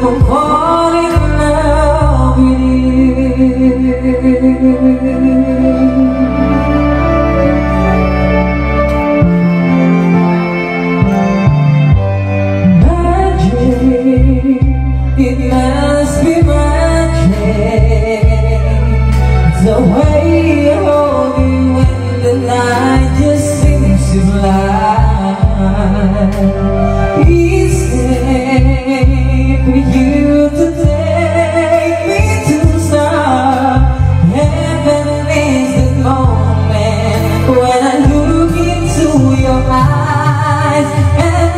from falling in love with you. It must be magic, the way I hold you when the night just seems to blind. Each day for you to take me to the star. Heaven is the moment when I look into your eyes and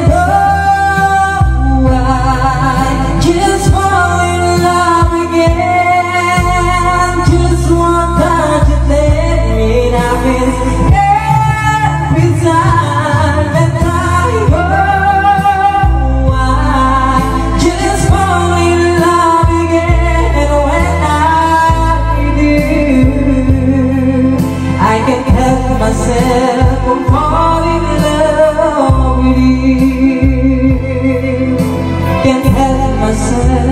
just fall in love again. Just one touch and then it happens every time that I go. I just fall in love again, and when I do, I can't help myself from falling in love with you. Can't help myself.